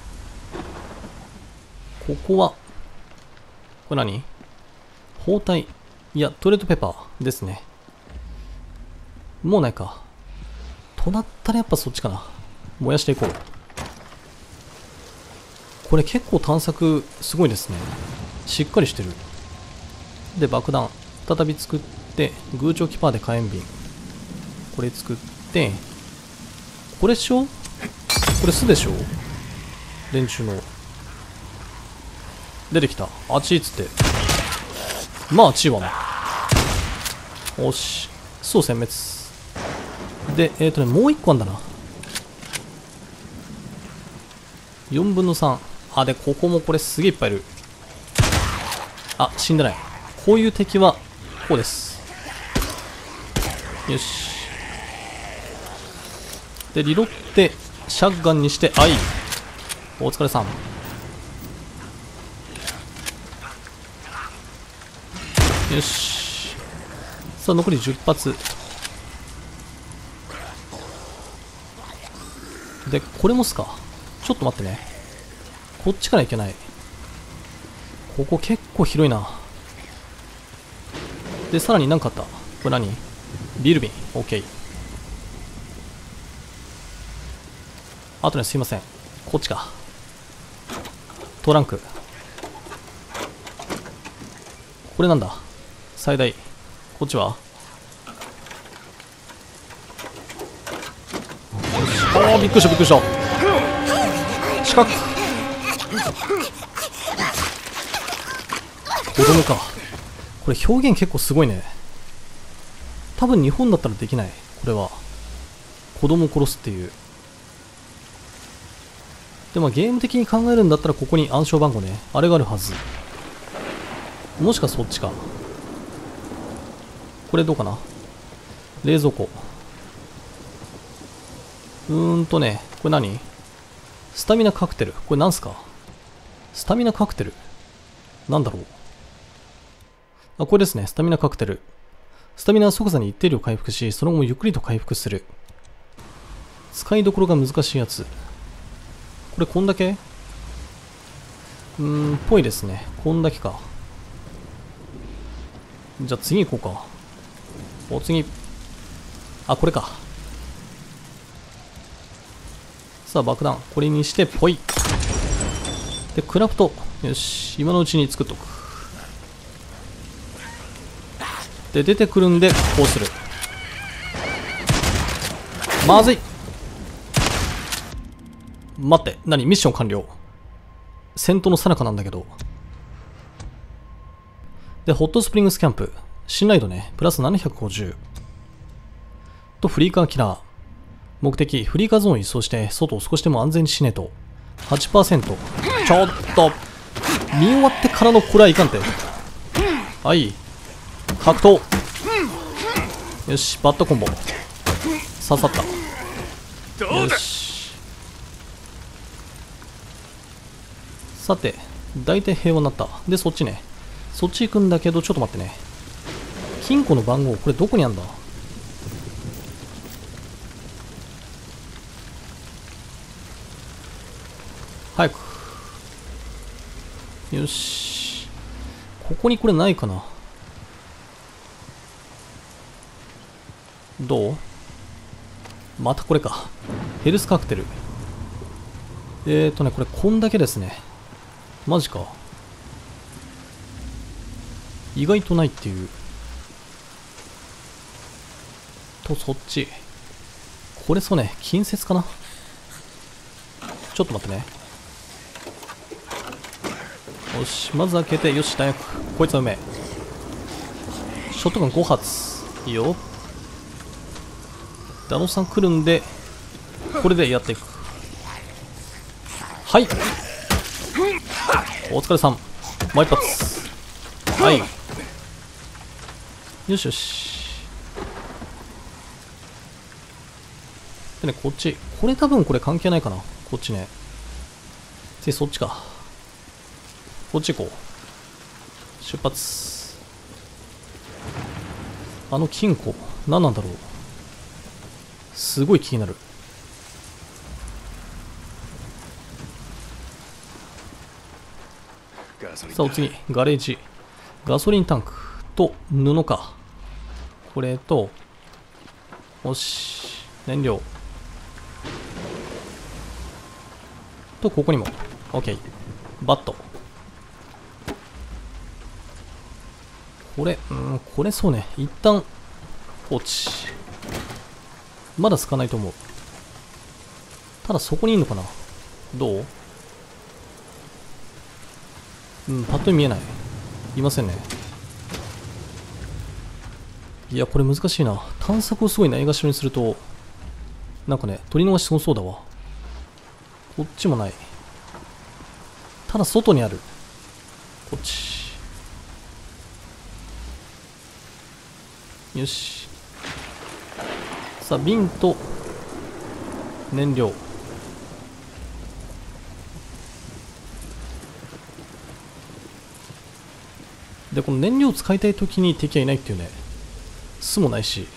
ここは、これ何？包帯。いや、トイレットペーパーですね。もうないか。となったらやっぱそっちかな。燃やしていこう。これ結構探索すごいですね。しっかりしてる。で、爆弾。再び作って、グーチョキパーで火炎瓶。これ作って、これっしょ？これ巣でしょ？連中の。出てきた。あっちっつって。まあ、あっちはな。よし。巣を殲滅。で、えっとね、もう一個あんだな。よんぶんのさん。あ、で、ここもこれすげえいっぱいいる。あ、死んでない。こういう敵は、こうです。よし。で、リロって、シャッガンにして、あい。お疲れさん。よし。さあ、残りじゅっぱつ。で、これもっすか。ちょっと待ってね。こっちから行けない。ここ結構広いな。で、さらに何かあった。これ何？ビール瓶。OK。あとね、すいません。こっちか。トランク。これなんだ？最大。こっちは？よし。ああ、びっくりしたびっくりした。近く。子供か。これ表現結構すごいね。多分日本だったらできない。これは。子供を殺すっていう。でもゲーム的に考えるんだったらここに暗証番号ね。あれがあるはず。もしかそっちか。これどうかな？冷蔵庫。うーんとね、これ何？スタミナカクテル。これなんすか？スタミナカクテル。なんだろう。あ、これですね。スタミナカクテル。スタミナは即座に一定量回復し、その後もゆっくりと回復する。使いどころが難しいやつ。これこんだけ？うーん、ぽいですね。こんだけか。じゃあ次行こうか。お次。あ、これか。さあ、爆弾。これにして、ぽい。で、クラフト。よし。今のうちに作っとく。で、出てくるんで、こうする。まずい。待って。何？ミッション完了。戦闘の最中なんだけど。で、ホットスプリングスキャンプ。信頼度ね。プラスななひゃくごじゅう。と、フリーカーキラー。目的、フリーカーゾーンを移送して、外を少しでも安全にしねえと。はちパーセント。ちょっと。見終わってからのこれはいかんて。はい。格闘。よし、バットコンボ。刺さった。よし。さて、大体平和になった。で、そっちね。そっち行くんだけど、ちょっと待ってね。 金庫の番号、これどこにあんだ？早く。よし。ここにこれないかな？どう？またこれか。ヘルスカクテル。えーとね、これこんだけですね。マジか。意外とないっていう。と、そっち。これそうね、近接かな？ちょっと待ってね。よし、まず開けて、よし、弾薬。こいつはうめえ。ショットガンご発。いいよ。ダノさん来るんで、これでやっていく。はい。お疲れさん。もう一発。はい。よしよし。でね、こっち。これ多分これ関係ないかな。こっちね。で、そっちか。こっち行こう。出発。あの金庫、何なんだろう。すごい気になる。さあ、お次、ガレージ。ガソリンタンクと布か。これと、よし、燃料。と、ここにも。OK。バット。これ、うん、これそうね。一旦、放置。まだ透かないと思う。ただそこにいるのかな？どう？うん、パッと見見えない。いませんね。いや、これ難しいな。探索をすごいないがしろにすると、なんかね、取り逃しすごそうだわ。こっちもない。ただ外にある。こっち。よし。さあ、瓶と燃料。で、この燃料を使いたいときに敵はいないっていうね。巣もないし。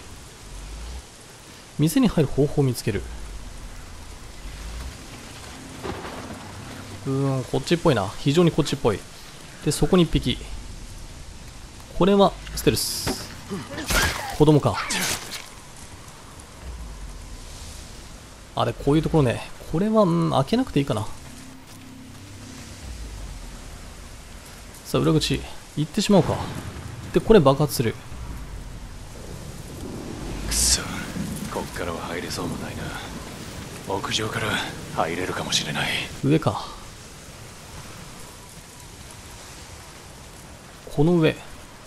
店に入る方法を見つける。うーん、こっちっぽいな。非常にこっちっぽい。で、そこに一匹。これはステルス。子供か。あれ、こういうところね。これは、うん、開けなくていいかな。さあ、裏口。行ってしまおうか。で、これ爆発する。 くそ、こっからは入れそうもないな。屋上から入れるかもしれない。 上か。この上。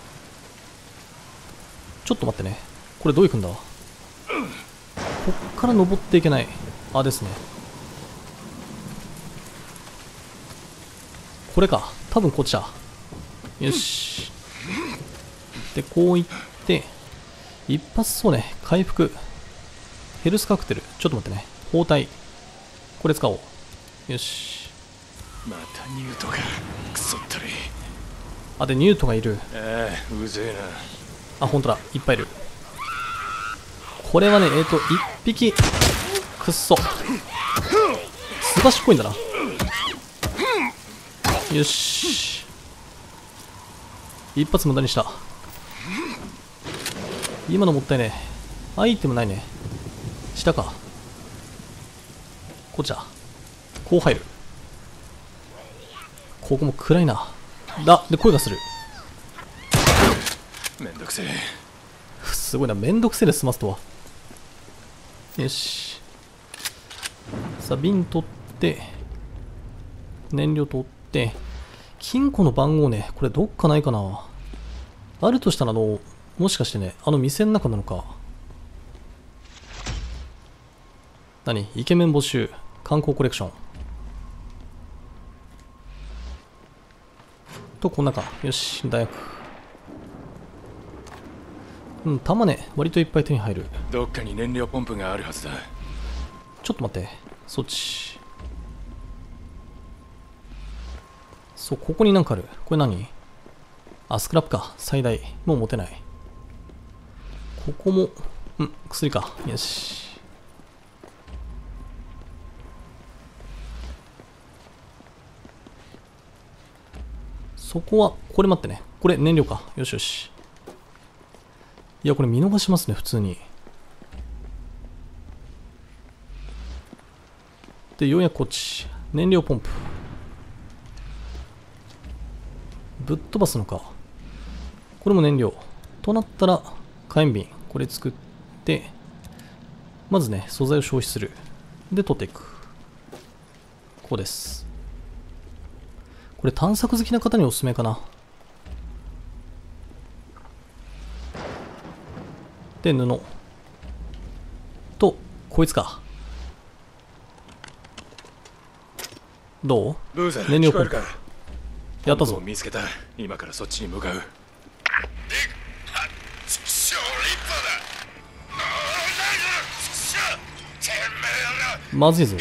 ちょっと待ってね。これどう行くんだ？こっから登っていけない。あ、ですね。これか。多分こっちだ。よし。で、こう行って、一発そうね。回復。ヘルスカクテル。ちょっと待ってね。包帯。これ使おう。よし。 またニュートがクソったり。 あ、で、ニュートがいる。 ああ、うぜえあ、ほんとだ。いっぱいいる。これはね、えっと、一匹。くっそ。すばしっこいんだな。よし。一発無駄にした。今のもったいねえ。アイテムないね。下か。こっちだ。こう入る。ここも暗いな。だ、で、声がする。 な。めんどくせえ。 すごいな。めんどくせえで済ますとは。よし。さあ、瓶取って、燃料取って、金庫の番号ね、これどっかないかな。あるとしたら、あの、もしかしてね、あの店の中なのか。何？イケメン募集。観光コレクション。と、こんなか。よし、大学。うん、弾ね、割といっぱい手に入る。 どっかに燃料ポンプがあるはずだ。 ちょっと待って。そっち。そう、ここになんかある。これ何？あ、スクラップか。最大。もう持てない。 ここも、うん、薬か。よし。そこは、これ待ってね。これ燃料か。よしよし。いや、これ見逃しますね、普通に。で、ようやくこっち。燃料ポンプ。ぶっ飛ばすのか。これも燃料。となったら、火炎瓶。これ作って、まずね、素材を消費する。で、取っていく。ここです。これ探索好きな方におすすめかな。で、布。と、こいつか。どう？ ブーザー、 燃料ポンプ。 聞こえるか？ やったぞ。 見つけた。今からそっちに向かう。 まずいぞ。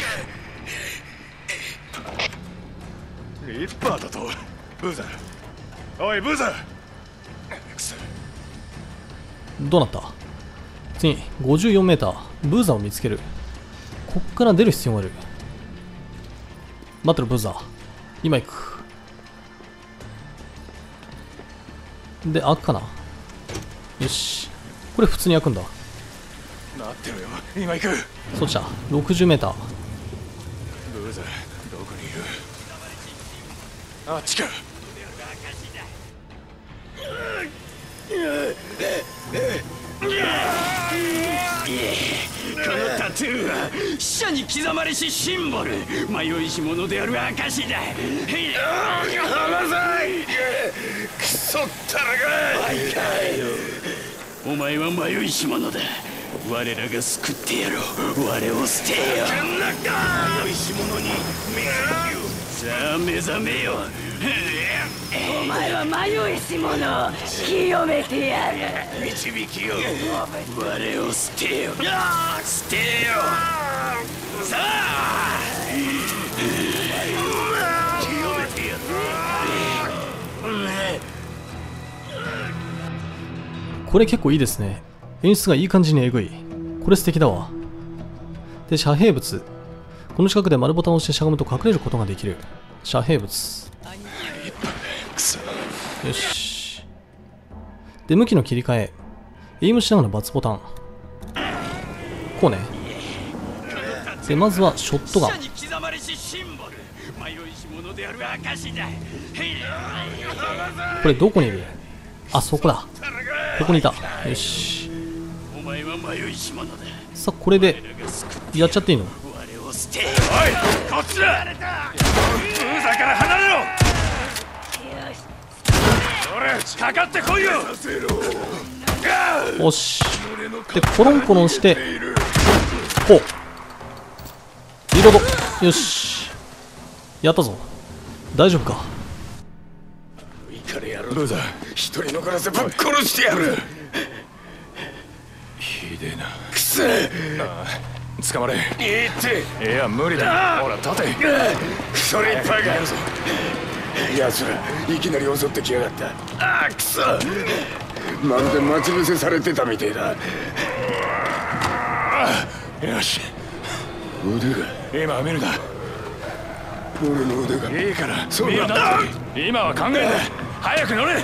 リッパーだと。ブーザー、おいブーザー。 どうなった？次、ごじゅうよんメーター。ブーザーを見つける。こっから出る必要がある。待ってろ、ブーザー。今行く。で、開くかな？よし。これ普通に開くんだ。 待ってろよ、今行く。 そっちだ。ろくじゅうメーター。 ブーザー、どこにいる？あっちか。 このタトゥーは死者に刻まれしシンボル、迷いし者である証だ。離せ！クソったらが！お前は迷いし者だ。我らが救ってやろう。我を捨てよ。迷いし者に目覚めよ。さあ目覚めよ。お前は迷いし者、清めてやる。導きよ、我を捨てよ。捨てよ。さあ清めてやる。 これ結構いいですね。演出がいい感じにえぐい。これ素敵だわ。で、遮蔽物。この近くで丸ボタンを押してしゃがむと隠れることができる。遮蔽物。よし。で、向きの切り替え。エイムしながらバツボタン。こうね。で、まずはショットガン。これどこにいる？あ、そこだ。ここにいた。よし。さあ、これでやっちゃっていいの？ おい、こっちだ。ブーザーから離れろ。かかってこいよ。 よし。で、コロンコロンしてこうリロード。よし、やったぞ。大丈夫か？ ブーザー、一人残らせぶっ殺してやる。 ひでえな。 くせああ、捕まれ。 いっていや、無理だ。ほら、立て。 クソリッパーが奴らいきなり襲ってきやがった。ああ、くそ。まるで待ち伏せされてたみてえだ。 よし、 腕が今は見るだ。 俺の腕がいいからそう見るだ。 今は考えない。早く乗れ。 あ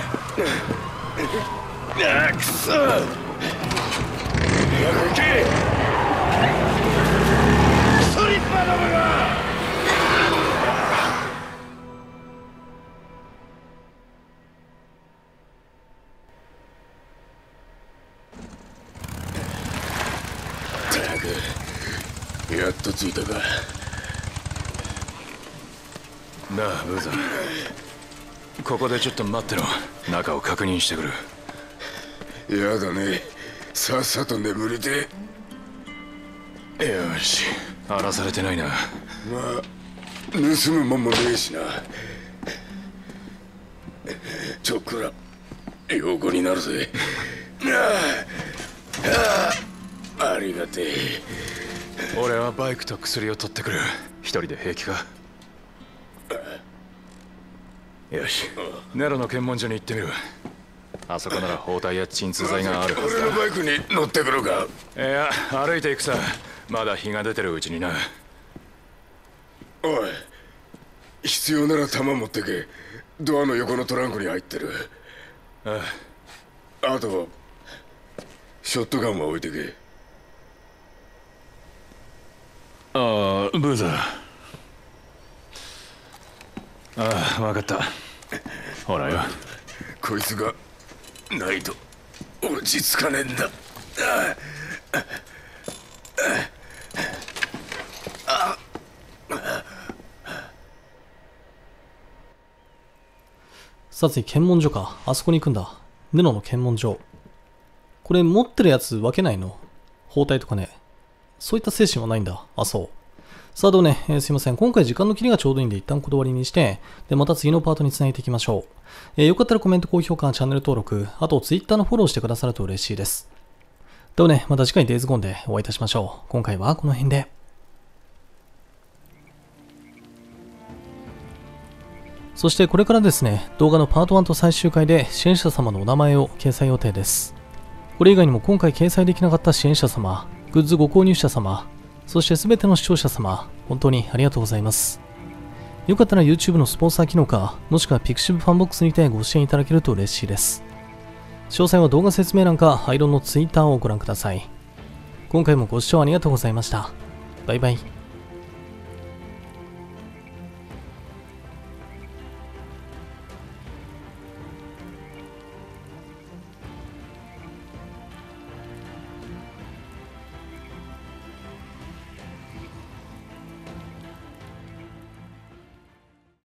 あ、くそ。早く行け。クソリッパーどもが。やっと着いたか。 なあ、ブーザー、ここでちょっと待ってろ。中を確認してくる。 やだね。さっさと眠りて。 よし、荒らされてないな。 まあ盗むもんもねえしな。ちょっくら横になるぜ。ああ、ありがてえ。 俺はバイクと薬を取ってくる。一人で平気か？よし、ネロの検問所に行ってみる。 あそこなら包帯や鎮痛剤があるはずだ。 俺のバイクに乗ってくるか。 いや、歩いていくさ。まだ日が出てるうちにな。 おい、必要なら弾持ってけ。ドアの横のトランクに入ってる。 あああとショットガンは置いてけ。 ああ、ブーザー。ああ、分かった。ほらよ。 こいつがないと落ち着かねえんだ。 さあ次、検問所か。あそこに行くんだ。ネロの検問所。これ持ってるやつ分けないの？包帯とかね。そういった精神はないんだ。あ、そう。さあどうね、えー、すいません。今回時間の切りがちょうどいいんで一旦断りにして、で、また次のパートにつないでいきましょう。えー、よかったらコメント、高評価、チャンネル登録、あと Twitter のフォローしてくださると嬉しいです。ではね、また次回デイズゴーンでお会いいたしましょう。今回はこの辺で。そしてこれからですね、動画のパートワンと最終回で支援者様のお名前を掲載予定です。これ以外にも今回掲載できなかった支援者様、グッズご購入者様、そして全ての視聴者様、本当にありがとうございます。よかったら YouTube のスポンサー機能か、もしくは Pixiv ファンボックスにてご支援いただけると嬉しいです。詳細は動画説明欄かアイロンの Twitter をご覧ください。今回もご視聴ありがとうございました。バイバイ。